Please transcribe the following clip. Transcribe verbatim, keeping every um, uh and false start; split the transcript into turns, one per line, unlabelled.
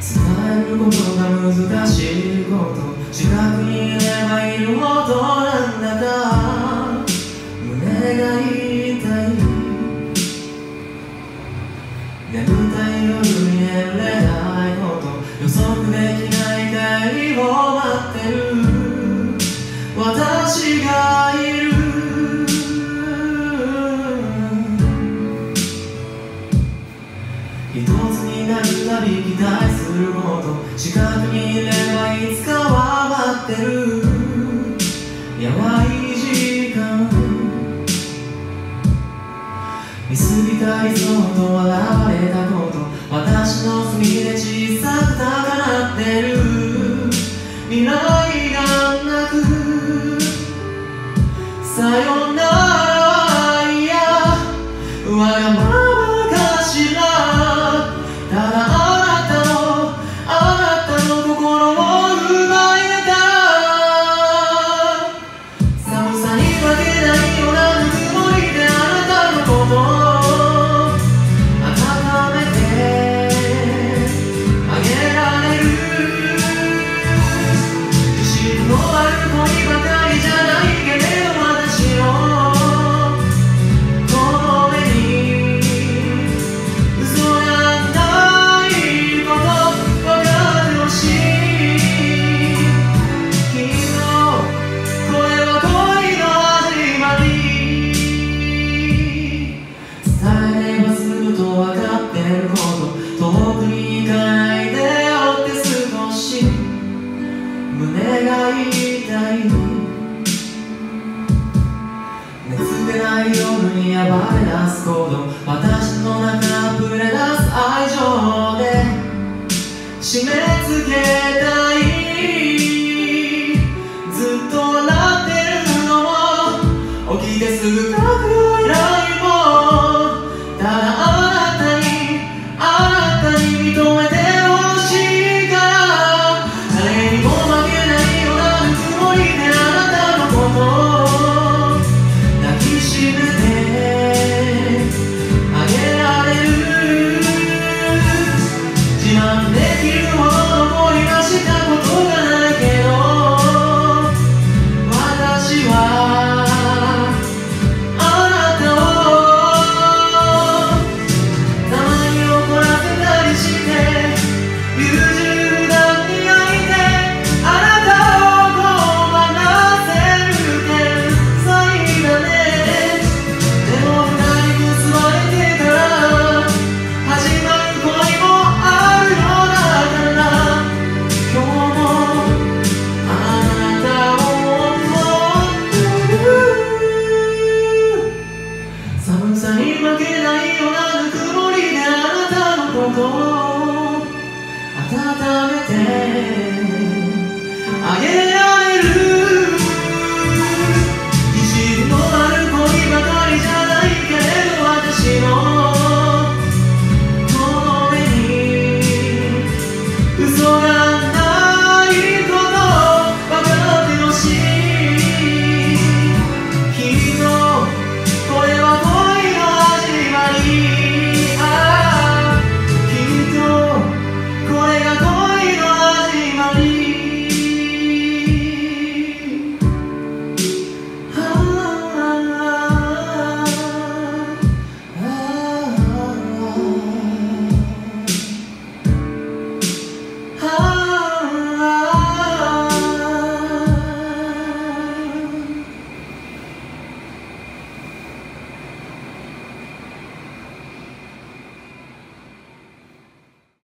伝えることが難しいこと、近くにいればいるほどなんだか胸が痛い。眠たい夜に眠れないこと、予測できない帰りを待ってる私がいる。一つになるたび期待すること、近くにいればいつかは待ってる。やばい時間、見すぎた理想と現れたこと、私の隅で小さく高鳴ってる。未来がなくさよならは嫌、わがままかしら。ただあなたのあなたの心を奪えた。寒さに負けないようなぬくもりであなたのことを温めてあげられる。自信のある子にばかりじゃないけれど、私のこの目に嘘がないこと分かってほしい。君のこれは恋の始まり。伝えればすぐと分かってること、遠くに行かないでよって少し胸が痛い。熱出ない夜に暴れ出す行動、私の中溢れ出す愛情で締め付けたい。ずっと笑ってるのも起きてすぐ書く未来も、ただあなたにあなたに認めてほしいから。誰にも負けないようなぬくもりであなたのことを抱きしめてあげられる。自慢できる